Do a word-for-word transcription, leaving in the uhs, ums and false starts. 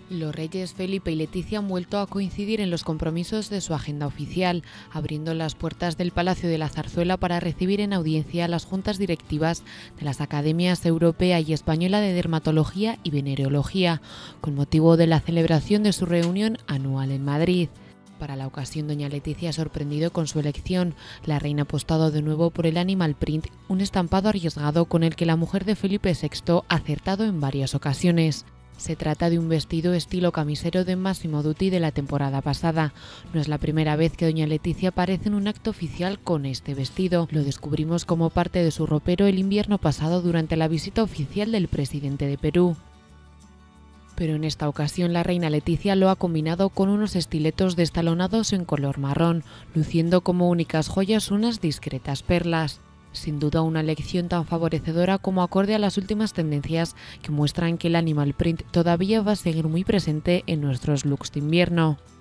Los reyes Felipe y Leticia han vuelto a coincidir en los compromisos de su agenda oficial, abriendo las puertas del Palacio de la Zarzuela para recibir en audiencia a las juntas directivas de las Academias Europea y Española de Dermatología y Venereología, con motivo de la celebración de su reunión anual en Madrid. Para la ocasión, doña Leticia ha sorprendido con su elección. La reina ha apostado de nuevo por el animal print, un estampado arriesgado con el que la mujer de Felipe sexto ha acertado en varias ocasiones. Se trata de un vestido estilo camisero de Massimo Dutti de la temporada pasada. No es la primera vez que doña Leticia aparece en un acto oficial con este vestido. Lo descubrimos como parte de su ropero el invierno pasado durante la visita oficial del presidente de Perú. Pero en esta ocasión la reina Leticia lo ha combinado con unos estiletos destalonados en color marrón, luciendo como únicas joyas unas discretas perlas. Sin duda una elección tan favorecedora como acorde a las últimas tendencias que muestran que el animal print todavía va a seguir muy presente en nuestros looks de invierno.